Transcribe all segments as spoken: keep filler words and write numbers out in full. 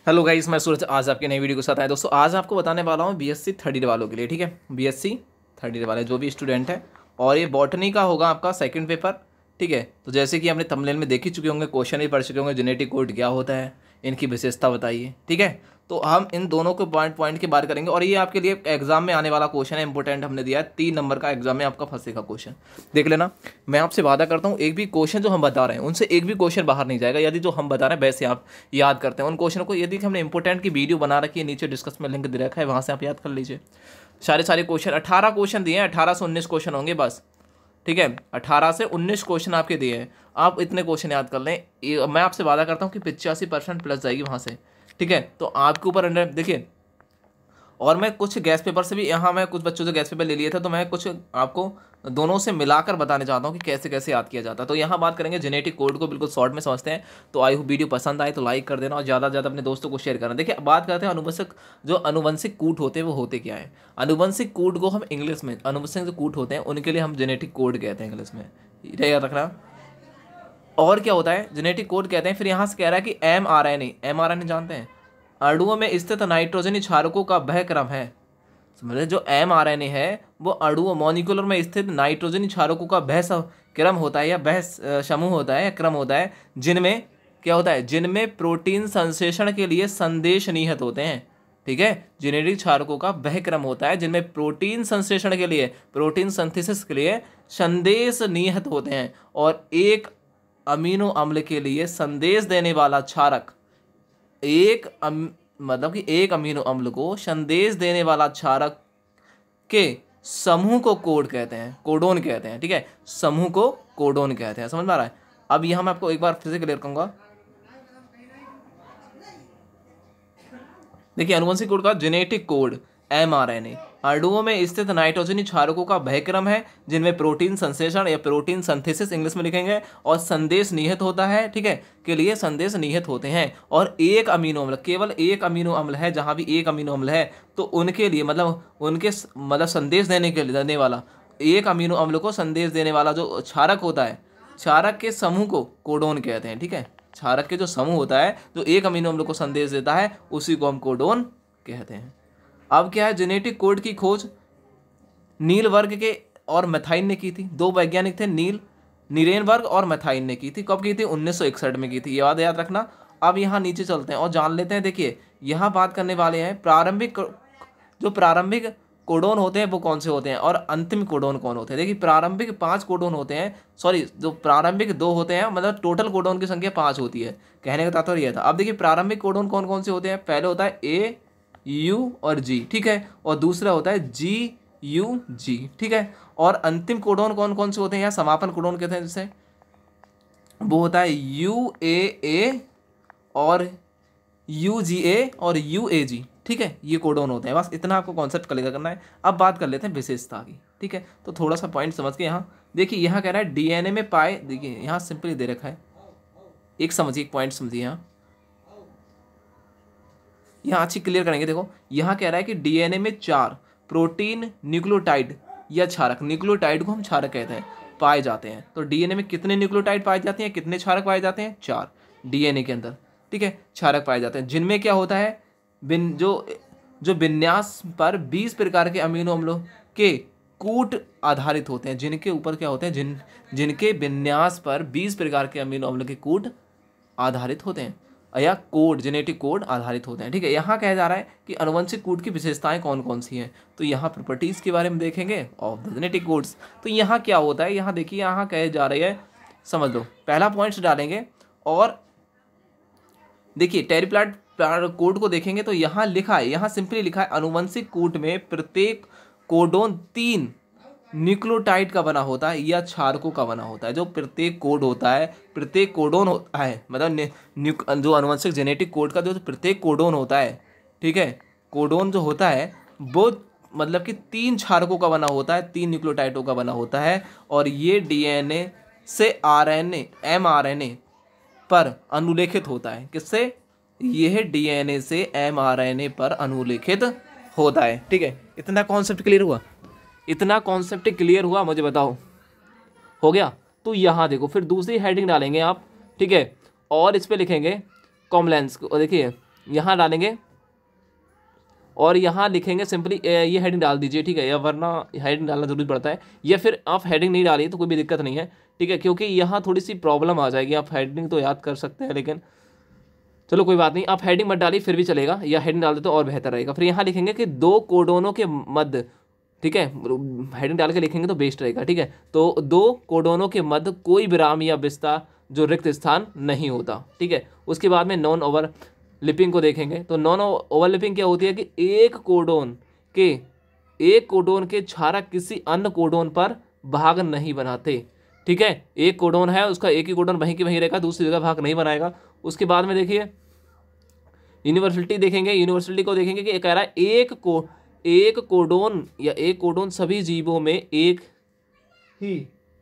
Hello guys, मैं सूरज आज आपके नई वीडियो के साथ आया। दोस्तों आज आपको बताने वाला हूँ बीएससी थर्ड ईयर वालों के लिए। ठीक है, बीएससी थर्ड ईयर वाले जो भी स्टूडेंट है, और ये बॉटनी का होगा आपका सेकंड पेपर। ठीक है, तो जैसे कि आपने थंबनेल में देख ही चुके होंगे, क्वेश्चन भी पढ़ चुके होंगे, जेनेटिक कोड क्या होता है, इनकी विशेषता बताइए। ठीक है, तो हम इन दोनों को पॉइंट पॉइंट की बात करेंगे, और ये आपके लिए एग्जाम में आने वाला क्वेश्चन है, इंपॉर्टेंट हमने दिया है, तीन नंबर का एग्जाम में आपका फंसेगा क्वेश्चन। देख लेना, मैं आपसे वादा करता हूँ एक भी क्वेश्चन जो हम बता रहे हैं उनसे एक भी क्वेश्चन बाहर नहीं जाएगा। यदि जो हम बता रहे हैं वैसे आप याद करते हैं उन क्वेश्चन को। यदि हमने इंपॉर्टेंट की वीडियो बना रखी है, नीचे डिस्कस में लिंक दे रखा है, वहाँ से आप याद कर लीजिए। सारे सारे क्वेश्चन अठारह क्वेश्चन दिए हैं, अठारह से उन्नीस क्वेश्चन होंगे बस। ठीक है, अठारह से उन्नीस क्वेश्चन आपके दिए हैं, आप इतने क्वेश्चन याद कर लें। ये- मैं आपसे वादा करता हूँ कि पिचासी परसेंट प्लस जाएगी वहाँ से। ठीक है, तो आपके ऊपर अंडर देखिए, और मैं कुछ गैस पेपर से भी, यहाँ मैं कुछ बच्चों से गैस पेपर ले लिए थे, तो मैं कुछ आपको दोनों से मिलाकर बताने चाहता हूँ कि कैसे कैसे याद किया जाता है। तो यहाँ बात करेंगे जेनेटिक कोड को, बिल्कुल शॉर्ट में समझते हैं। तो आई होप वीडियो पसंद आए तो लाइक कर देना, और ज़्यादा से ज़्यादा अपने दोस्तों को शेयर करना। देखिए, बात करते हैं अनुवंशिक, जो अनुवंशिक कूट होते हैं वो होते क्या है। अनुवंशिक कूट को हम इंग्लिश में, अनुवंशिक जो कूट होते हैं उनके लिए हम जेनेटिक कोड कहते हैं इंग्लिश में, ये याद रखना। और क्या होता है, जेनेटिक कोड कहते हैं। फिर यहाँ से कह रहा है कि M R N A, M R N A जानते हैं, अणुओं में स्थित नाइट्रोजनी क्षारकों का वह क्रम है। समझे, जो एम आर एन ए है वो अणुओं मॉलिक्यूलर में स्थित नाइट्रोजनी क्षारकों का वह स- क्रम होता है, या वह स- समूह होता है, या क्रम होता है, जिनमें क्या होता है, जिनमें प्रोटीन संश्लेषण के लिए संदेश निहित होते हैं। ठीक है, जेनेटिक क्षारकों का वह क्रम होता है जिनमें प्रोटीन संश्लेषण के लिए, प्रोटीन सिंथेसिस के लिए संदेश निहित होते हैं, और एक अमीनो अम्ल के लिए संदेश देने वाला क्षारक, एक अम, मतलब कि एक अमीनो अम्ल को संदेश देने वाला क्षारक के समूह को कोड कहते हैं, कोडोन कहते हैं। ठीक है, समूह को कोडोन कहते हैं। समझ में आ रहा है। अब यहाँ मैं आपको एक बार फिर से क्लियर करूंगा। देखिए, आनुवंशिक कोड का genetic code M R N A, अणुओं में स्थित नाइट्रोजनी क्षारकों का वह क्रम है जिनमें प्रोटीन संश्लेषण या प्रोटीन सिंथेसिस इंग्लिश में लिखेंगे, और संदेश निहित होता है। ठीक है, के लिए संदेश निहित होते हैं, और एक अमीनो अम्ल, केवल एक अमीनो अम्ल है, जहां भी एक अमीनो अम्ल है तो उनके लिए, मतलब उनके स- मतलब संदेश देने के लिए, देने वाला एक अमीनो अम्ल को संदेश देने वाला जो क्षारक होता है, क्षारक के समूह को कोडोन कहते हैं। ठीक है, क्षारक के जो समूह होता है जो एक अमीनो अम्ल को संदेश देता है, उसी को हम कोडोन कहते हैं। अब क्या है, जेनेटिक कोड की खोज नील वर्ग के और मैथाइन ने की थी। दो वैज्ञानिक थे, नील नीरेनबर्ग और मैथाइन ने की थी। कब की थी? उन्नीस सौ इकसठ में की थी, याद याद रखना। अब यहाँ नीचे चलते हैं और जान लेते हैं। देखिए, यहाँ बात करने वाले हैं प्रारंभिक, जो प्रारंभिक कोडोन होते हैं वो कौन से होते हैं, और अंतिम कोडोन कौन होते हैं। देखिए, प्रारंभिक पांच कोडोन होते हैं, सॉरी जो प्रारंभिक दो होते हैं, मतलब टोटल कोडोन की संख्या पांच होती है, कहने का तात्पर्य यह था। अब देखिए, प्रारंभिक कोडोन कौन कौन से होते हैं। पहले होता है ए यू और जी, ठीक है, और दूसरा होता है जी यू जी, ठीक है। और अंतिम कोडोन कौन कौन से होते हैं, या समापन कोडोन कहते हैं जिसे, वो होता है यू ए ए और यू जी ए और यू ए जी। ठीक है, ये कोडोन होते हैं। बस इतना आपको कॉन्सेप्ट क्लियर करना है। अब बात कर लेते हैं विशेषता की। ठीक है, तो थोड़ा सा पॉइंट समझ के, यहाँ देखिए, यहाँ कह रहा है डीएनए में पाए, देखिए यहाँ सिंपली दे रखा है, एक समझिए, एक पॉइंट समझिए। यहाँ यहाँ अच्छी क्लियर करेंगे। देखो, यहाँ कह रहा है कि डीएनए में चार प्रोटीन न्यूक्लियोटाइड या क्षारक, न्यूक्लियोटाइड को हम क्षारक कहते हैं, पाए जाते हैं। तो डीएनए में कितने न्यूक्लियोटाइड पाए जाते हैं, कितने क्षारक पाए जाते हैं? चार डीएनए के अंदर। ठीक है, क्षारक पाए जाते हैं, जिनमें क्या होता है, बिन जो जो विन्यास पर बीस प्रकार के अमीनो अम्लों के कूट आधारित होते हैं, जिनके ऊपर क्या होते हैं, जिन जिनके विन्यास पर बीस प्रकार के अमीनो अम्ल के कूट आधारित होते हैं, या कोड, जेनेटिक कोड आधारित होते हैं। ठीक है, यहाँ कहा जा रहा है कि आनुवंशिक कोड की विशेषताएं कौन कौन सी हैं। तो यहाँ प्रॉपर्टीज के बारे में देखेंगे ऑफ द जेनेटिक कोड्स। तो यहाँ क्या होता है, यहाँ देखिए, यहाँ कहे जा रही है, समझ लो, पहला पॉइंट्स डालेंगे, और देखिए टेरिप्लाट कोड को देखेंगे तो यहाँ लिखा है, यहाँ सिंपली लिखा है, आनुवंशिक कोड में प्रत्येक कोडोन तीन न्यूक्लियोटाइड का बना होता है या क्षारकों का बना होता है। जो प्रत्येक कोड होता है, प्रत्येक कोडोन होता है, मतलब जो आनुवंशिक जेनेटिक कोड का जो प्रत्येक कोडोन होता है, ठीक है, कोडोन जो होता है वो मतलब कि तीन क्षारकों का बना होता है, तीन न्यूक्लियोटाइडों का बना होता है। और ये डीएनए से आरएनए, एमआरएनए पर अनुलेखित होता है। किससे? यह डीएनए से एमआरएनए पर अनुलेखित होता है। ठीक है, इतना कॉन्सेप्ट क्लियर हुआ? इतना कॉन्सेप्ट क्लियर हुआ, मुझे बताओ, हो गया? तो यहाँ देखो, फिर दूसरी हेडिंग डालेंगे आप, ठीक है, और इस पे लिखेंगे कॉम्प्लेक्स को। देखिए, यहाँ डालेंगे और यहाँ लिखेंगे सिंपली ये हेडिंग डाल दीजिए, ठीक है, या वरना हेडिंग डालना जरूरी पड़ता है, या फिर आप हेडिंग नहीं डालिए तो कोई भी दिक्कत नहीं है, ठीक है, क्योंकि यहाँ थोड़ी सी प्रॉब्लम आ जाएगी। आप हेडिंग तो याद कर सकते हैं लेकिन चलो कोई बात नहीं, आप हेडिंग मत डालिए फिर भी चलेगा, या हेडिंग डाल दे तो और बेहतर रहेगा। फिर यहाँ लिखेंगे कि दो कोडोनों के मध्य, ठीक है, हेडिंग डाल के लिखेंगे तो बेस्ट रहेगा, ठीक है। तो दो कोडोनों के मध्य कोई विराम या विस्तार जो रिक्त स्थान नहीं होता, ठीक है। उसके बाद में नॉन ओवर लिपिंग को देखेंगे तो नॉन ओवरलिपिंग क्या होती है कि एक कोडोन के एक कोडोन के क्षारक किसी अन्य कोडोन पर भाग नहीं बनाते, ठीक है। एक कोडोन है उसका एक ही कोडोन वहीं की वहीं रहेगा, दूसरी जगह भाग नहीं बनाएगा। उसके बाद में देखिए यूनिवर्सिटी देखेंगे, यूनिवर्सिटी को देखेंगे कि कह रहा है एक को एक कोडोन या एक कोडोन सभी जीवों में एक ही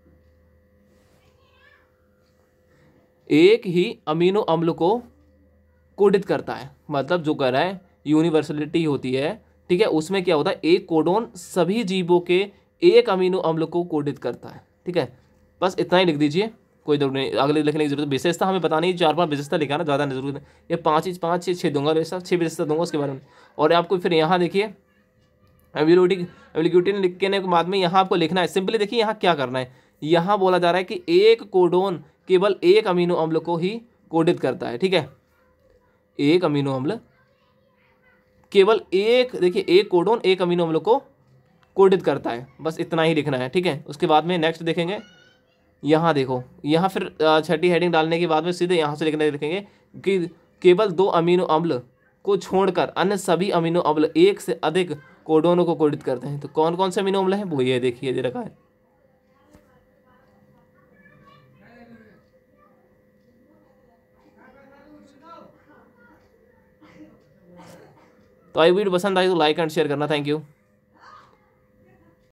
एक ही अमीनो अम्ल को कोडित करता है। मतलब जो कह रहा है यूनिवर्सलिटी होती है, ठीक है, उसमें क्या होता है एक कोडोन सभी जीवों के एक अमीनो अम्ल को कोडित करता है, ठीक है। बस इतना ही लिख दीजिए, कोई जरूरत नहीं आगे लिखने की जरूरत। विशेषता हमें बतानी है, चार पांच विशेषता लिखा ना, ज़्यादा जरूरत नहीं, ये पाँच ही पाँच छः छः दूंगा विशेषता, छः विशेषता दूंगा उसके बारे में। और आपको फिर यहाँ देखिए एबिलिटी एबिलिटी लिखने के बाद में यहाँ आपको लिखना है सिंपली। देखिए यहाँ क्या करना है, यहाँ बोला जा रहा है कि एक कोडोन केवल एक अमीनो अम्ल को ही कोडित करता है, ठीक है। एक अमीनो अम्ल केवल एक, देखिए एक कोडोन एक अमीनो अम्ल को कोडित करता है, बस इतना ही लिखना है, ठीक है। उसके बाद में नेक्स्ट देखेंगे, यहाँ देखो, यहाँ फिर छठी हेडिंग डालने के बाद में सीधे यहाँ से लिखने लिखेंगे कि केवल दो अमीनो अम्ल को छोड़कर अन्य सभी अमीनो अम्ल एक से अधिक कोडोनों को कोडित करते हैं। तो कौन कौन से अमीनो अम्ल हैं वो ये देखिए दे रखा है। तो आई वीडियो पसंद आई तो लाइक एंड शेयर करना, थैंक यू।